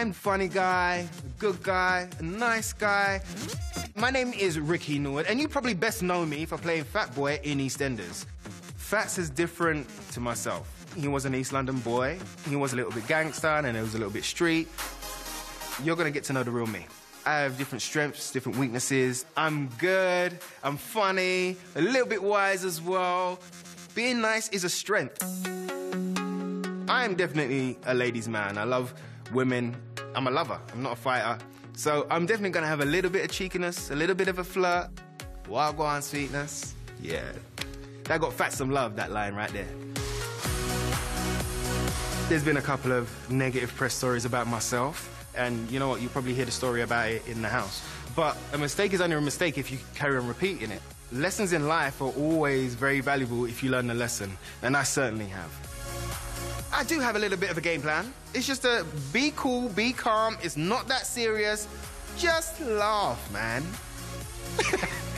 I'm a funny guy, a good guy, a nice guy. My name is Ricky Norwood, and you probably best know me for playing Fat Boy in EastEnders. Fats is different to myself. He was an East London boy. He was a little bit gangster, and he was a little bit street. You're gonna get to know the real me. I have different strengths, different weaknesses. I'm good, I'm funny, a little bit wise as well. Being nice is a strength. I am definitely a ladies' man. I love women. I'm a lover, I'm not a fighter. So I'm definitely gonna have a little bit of cheekiness, a little bit of a flirt. Wagwan sweetness. Yeah. That got Fat some love, that line right there. There's been a couple of negative press stories about myself. And you know what, you probably hear the story about it in the house. But a mistake is only a mistake if you carry on repeating it. Lessons in life are always very valuable if you learn the lesson, and I certainly have. I do have a little bit of a game plan. It's just to be cool, be calm, it's not that serious. Just laugh, man.